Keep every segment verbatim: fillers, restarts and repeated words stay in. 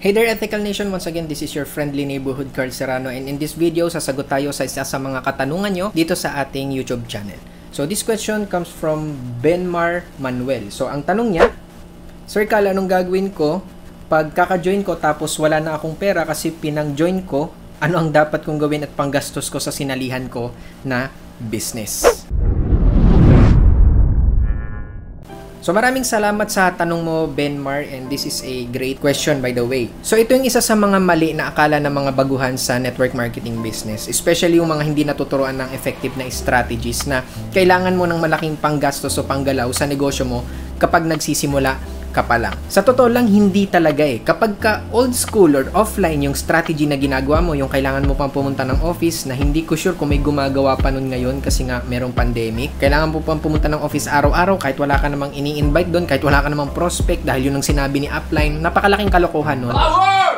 Hey there Ethical Nation, once again this is your friendly neighborhood Carl Serrano, and in this video sasagot tayo sa isa sa mga katanungan nyo dito sa ating YouTube channel. So this question comes from Benmar Manuel. So ang tanong niya, Sir Carl, anong gagawin ko pag kaka-join ko tapos wala na akong pera kasi pinang-join ko? Ano ang dapat kong gawin at panggastos ko sa sinalihan ko na business? So maraming salamat sa tanong mo, Benmar, and this is a great question by the way. So ito yung isa sa mga mali na akala ng mga baguhan sa network marketing business, especially yung mga hindi natuturuan ng effective na strategies na kailangan mo ng malaking panggastos o panggalaw sa negosyo mo kapag nagsisimula ka pa lang. Sa totoo lang, hindi talaga eh. Kapag ka old school or offline yung strategy na ginagawa mo, yung kailangan mo pang pumunta ng office na hindi ko sure kung may gumagawa pa nun ngayon kasi nga merong pandemic. Kailangan mo pang pumunta ng office araw-araw kahit wala ka namang ini-invite doon, kahit wala ka namang prospect dahil yun ang sinabi ni upline. Napakalaking kalokohan nun. Power!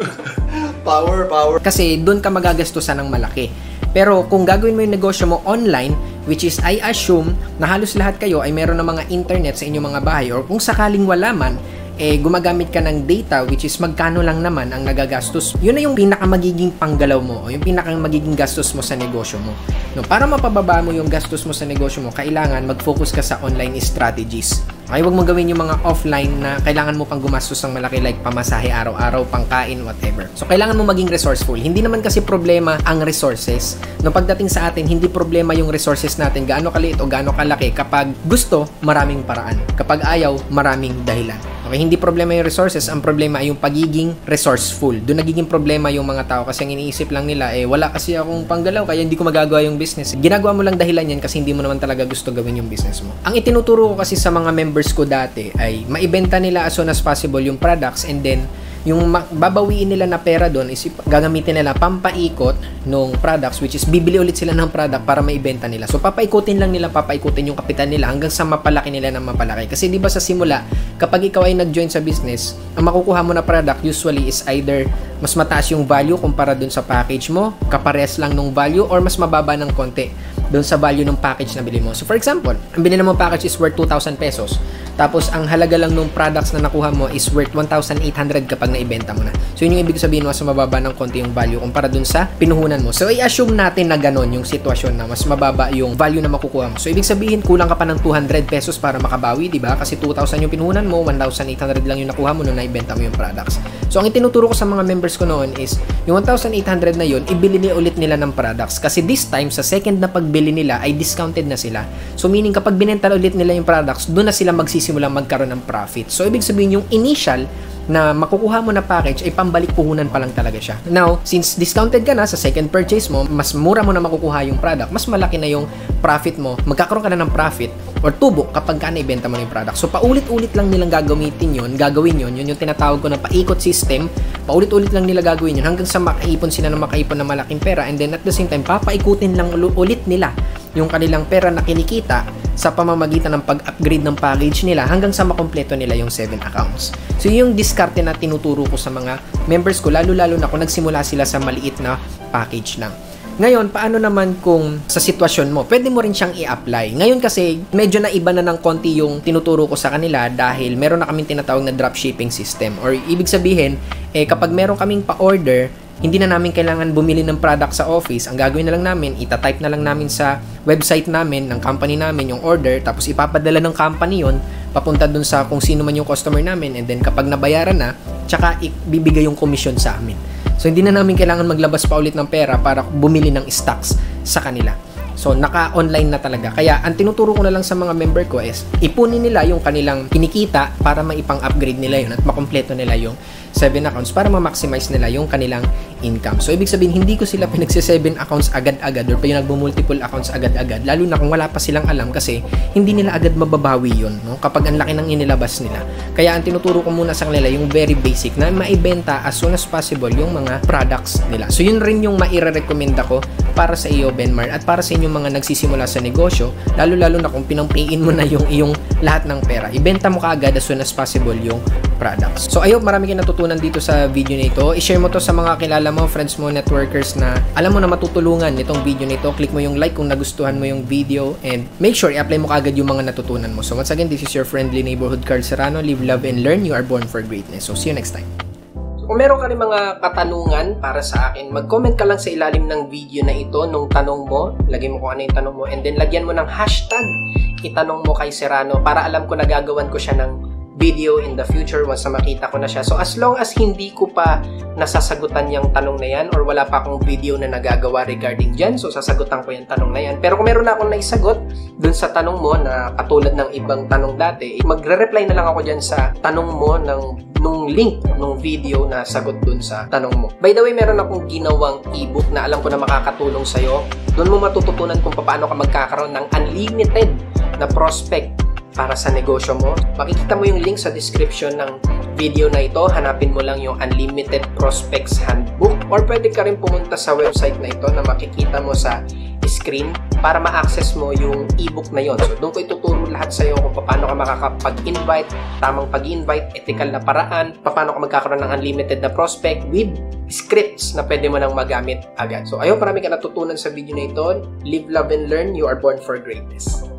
Power, power. Kasi doon ka magagastusan ng malaki. Pero kung gagawin mo yung negosyo mo online, which is I assume na halos lahat kayo ay meron ng mga internet sa inyong mga bahay, or kung sakaling wala man, eh gumagamit ka ng data, which is magkano lang naman ang nagagastos. Yun na yung pinaka magiging panggalaw mo o yung pinaka magiging gastos mo sa negosyo mo. No, para mapababa mo yung gastos mo sa negosyo mo, kailangan mag-focus ka sa online strategies. Okay, huwag mo gawin yung mga offline na kailangan mo pang gumastos ng malaki like pamasahe araw-araw, pangkain, whatever. So, kailangan mo maging resourceful. Hindi naman kasi problema ang resources. No, pagdating sa atin, hindi problema yung resources natin, gaano kaliit o gaano kalaki. Kapag gusto, maraming paraan. Kapag ayaw, maraming dahilan. Okay, hindi problema yung resources, ang problema ay yung pagiging resourceful. Doon nagiging problema yung mga tao kasi ang iniisip lang nila, eh, wala kasi akong panggalaw, kaya hindi ko magagawa yung business. Ginagawa mo lang dahilan yan kasi hindi mo naman talaga gusto gawin yung business mo. Ang itinuturo ko kasi sa mga members ko dati ay maibenta nila as soon as possible yung products, and then yung babawiin nila na pera doon is gagamitin nila pampaikot nung products, which is bibili ulit sila ng product para maibenta nila. So papaikutin lang nila, papaikutin yung kapital nila hanggang sa mapalaki nila ng mapalaki. Kasi di ba sa simula, kapag ikaw ay nag-join sa business, ang makukuha mo na product usually is either mas mataas yung value kumpara dun sa package mo, kapares lang nung value, or mas mababa ng konti doon sa value ng package na bili mo. So for example, ang binili mo package is worth two thousand pesos. Tapos ang halaga lang ng products na nakuha mo is worth one thousand eight hundred kapag naibenta mo na. So yun yung ibig sabihin, mas mababa ng konti yung value kumpara dun sa pinuhunan mo. So i-assume natin na ganon yung sitwasyon na mas mababa yung value na makukuha mo. So ibig sabihin, kulang ka pa ng two hundred pesos para makabawi, di ba? Kasi two thousand yung pinuhunan mo, one thousand eight hundred lang yung nakuha mo nung naibenta mo yung products. So ang itinuturo ko sa mga members ko noon is yung one thousand eight hundred na yun, ibili nila ulit nila ng products. Kasi this time, sa second na pagbili nila ay discounted na sila. So meaning kapag binenta ulit nila yung products, doon na sila magsisimulang magkaroon ng profit. So ibig sabihin, yung initial na makukuha mo na package ay pambalik puhunan pa lang talaga siya. Now, since discounted ka na sa second purchase mo, mas mura mo na makukuha yung product, mas malaki na yung profit mo, magkakaroon ka na ng profit or tubo kapag ka naibenta mo na yung product. So paulit-ulit lang nilang gagamitin yun, gagawin yun, yun yung tinatawag ko na paikot system. Paulit-ulit lang nila gagawin yun hanggang sa makaipon sila ng makaipon ng malaking pera, and then at the same time, papaikutin lang ulit nila yung kanilang pera na kinikita sa pamamagitan ng pag-upgrade ng package nila hanggang sa makompleto nila yung seven accounts. So yung diskarte na tinuturo ko sa mga members ko, lalo-lalo na kung nagsimula sila sa maliit na package lang. Ngayon, paano naman kung sa sitwasyon mo? Pwede mo rin siyang i-apply. Ngayon kasi, medyo na iba na ng konti yung tinuturo ko sa kanila dahil meron na kaming tinatawag na dropshipping system. Or ibig sabihin, eh, kapag meron kaming pa-order, hindi na namin kailangan bumili ng product sa office. Ang gagawin na lang namin, itatype na lang namin sa website namin, ng company namin, yung order, tapos ipapadala ng company yon papunta dun sa kung sino man yung customer namin, and then kapag nabayaran na, tsaka ibibigay yung commission sa amin. So hindi na namin kailangan maglabas pa ulit ng pera para bumili ng stocks sa kanila. So naka-online na talaga. Kaya ang tinuturo ko na lang sa mga member ko is ipunin nila yung kanilang kinikita para maipang-upgrade nila yun at makompleto nila yung seven accounts para ma-maximize nila yung kanilang income. So ibig sabihin, hindi ko sila pinagsi seven accounts agad-agad or pinagbo-multiple accounts agad-agad, lalo na kung wala pa silang alam kasi hindi nila agad mababawi yun, no? Kapag ang laki ng inilabas nila. Kaya ang tinuturo ko muna sa kanila yung very basic na maibenta as soon as possible yung mga products nila. So yun rin yung maire-recommend ako para sa iyo, Benmar, at para sa inyong mga nagsisimula sa negosyo, lalo-lalo na kung pinang-payin mo na yung iyong lahat ng pera. Ibenta mo kaagad as soon as possible yung products. So I hope marami kayo natutunan dito sa video na ito. I-share mo to sa mga kilala mo, friends mo, networkers na alam mo na matutulungan nitong video na ito. Click mo yung like kung nagustuhan mo yung video, and make sure i-apply mo kaagad yung mga natutunan mo. So once again, this is your friendly neighborhood Carl Serrano. Live, love, and learn. You are born for greatness. So see you next time. Kung meron ka rin mga katanungan para sa akin, mag-comment ka lang sa ilalim ng video na ito nung tanong mo. Lagay mo kung ano yung tanong mo and then lagyan mo ng hashtag itanong mo kay Serrano para alam ko na gagawan ko siya ng video in the future once na makita ko na siya. So as long as hindi ko pa nasasagutan yung tanong na yan or wala pa akong video na nagagawa regarding dyan, so sasagutan ko yung tanong na yan. Pero kung meron na akong naisagot dun sa tanong mo na katulad ng ibang tanong dati, magre-reply na lang ako dyan sa tanong mo ng nung link nung video na sagot dun sa tanong mo. By the way, meron akong ginawang ebook na alam ko na makakatulong sa'yo. Doon mo matututunan kung paano ka magkakaroon ng unlimited na prospect para sa negosyo mo. Makikita mo yung link sa description ng video na ito. Hanapin mo lang yung Unlimited Prospects Handbook or pwede ka rin pumunta sa website na ito na makikita mo sa screen para ma-access mo yung ebook na yon. So, doon ko ituturo lahat sa iyo kung paano ka makakapag-invite, tamang pag-invite, ethical na paraan, paano ka magkakaroon ng unlimited na prospect with scripts na pwede mo nang magamit agad. So, ayaw, marami ka natutunan sa video na ito. Live, love, and learn. You are born for greatness.